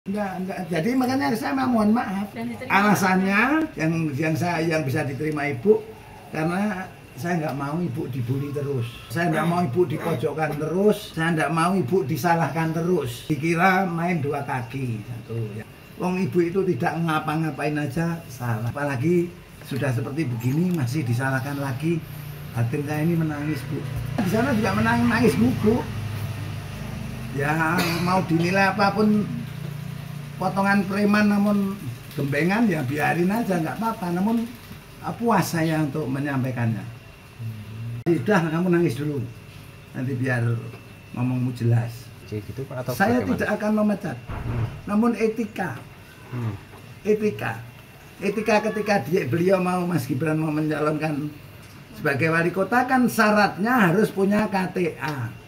Enggak. Jadi makanya saya mohon maaf. Alasannya yang bisa diterima ibu karena saya nggak mau ibu dibully terus. Saya nggak mau ibu dipojokkan terus. Saya nggak mau ibu disalahkan terus. Dikira main dua kaki. Satu. Ya. Wong ibu itu tidak ngapa-ngapain aja salah. Apalagi sudah seperti begini masih disalahkan lagi. Batin saya ini menangis, Bu. Di sana juga menangis Bu. Ya mau dinilai apapun potongan preman namun gembengan ya biarin aja nggak apa-apa, namun puas saya untuk menyampaikannya. Sudah, kamu nangis dulu, nanti biar ngomongmu jelas. Gitu, Pak, atau saya bagaimana? tidak akan memecat, namun etika ketika beliau mau, Mas Gibran mau mencalonkan sebagai wali kota kan syaratnya harus punya KTA.